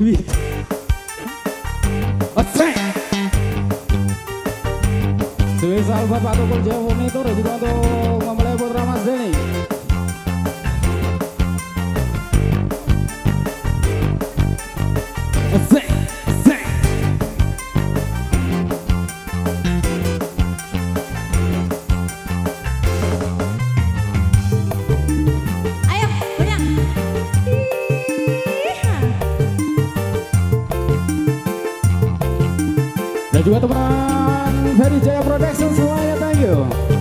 Oke. Spesial Bapak Tukul Jawa Monitor juga untuk mempelai putra Mas Denny. Dan juga teman Ferry Jaya Production semuanya, thank you.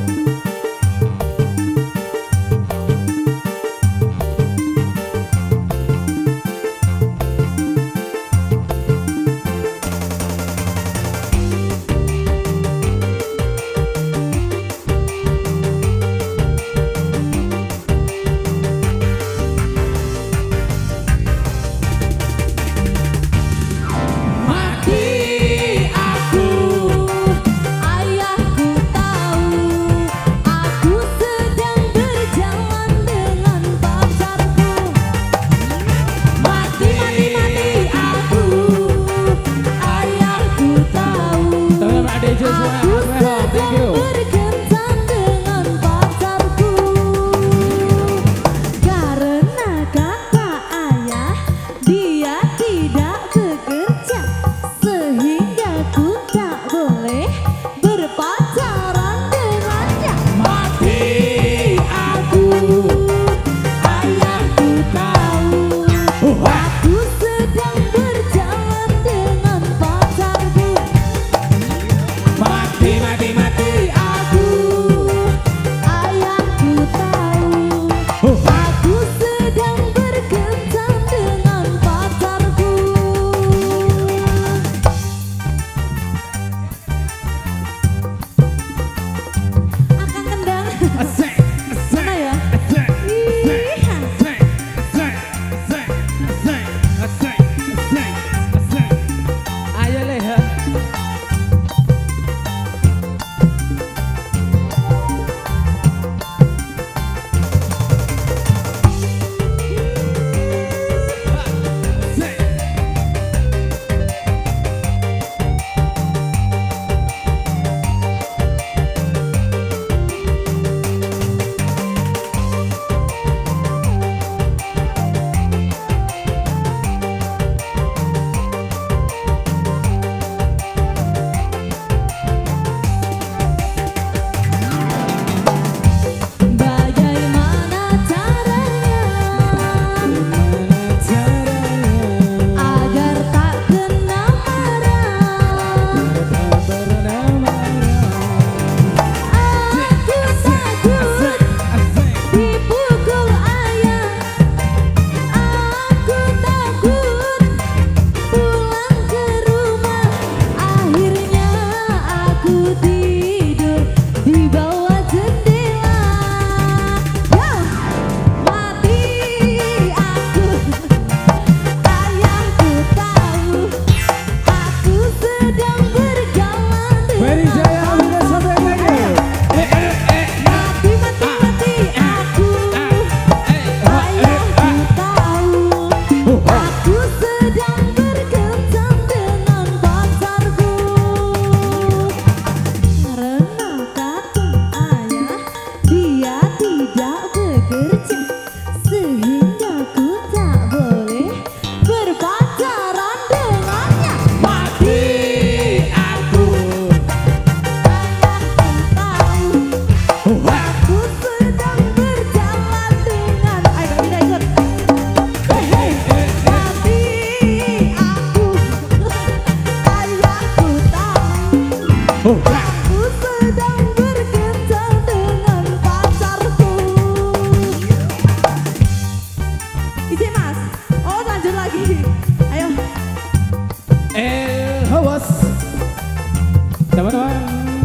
Teman-teman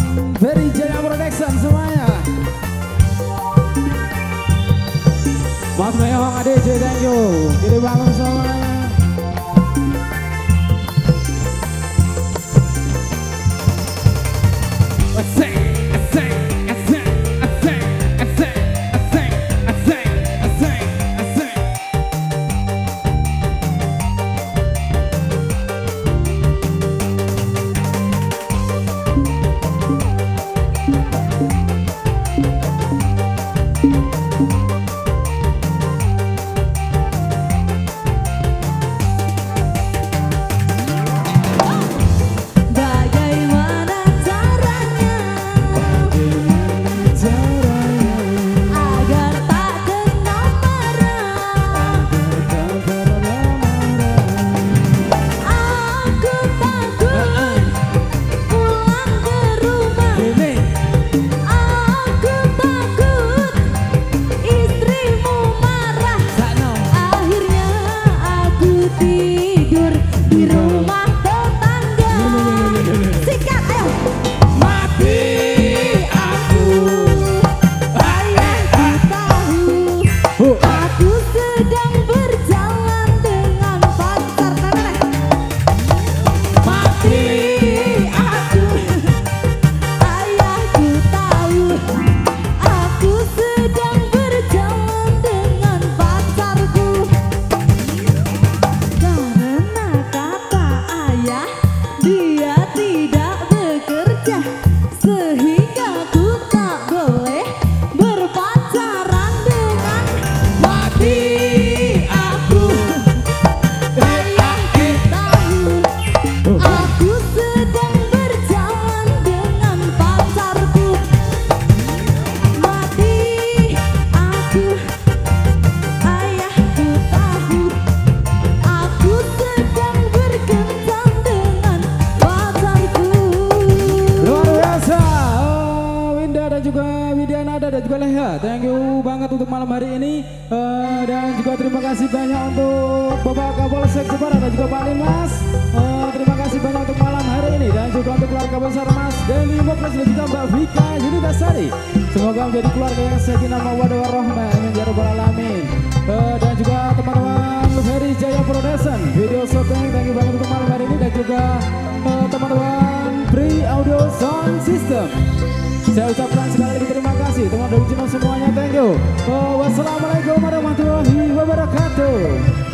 Ferry Jaya Production semuanya. Mas Meyong ADC, thank you. Jadi bangun semuanya. untuk Bapak Kapolsek Jepara dan juga Pak Limas. Terima kasih banyak untuk malam hari ini dan juga untuk keluarga besar Mas Denny Mokles dan juga Mbak Vika Yunitasari. Semoga menjadi keluarga yang sakinah mawaddah warahmah amin ya rabbal alamin. Dan juga teman-teman Ferry Jaya Production video syuting, thank you banget untuk malam hari ini dan juga teman-teman Pri Audio Sound System. Saya ucapkan sekali lagi terima kasih teman dari channel semuanya, thank you. Wassalamualaikum warahmatullahi wabarakatuh.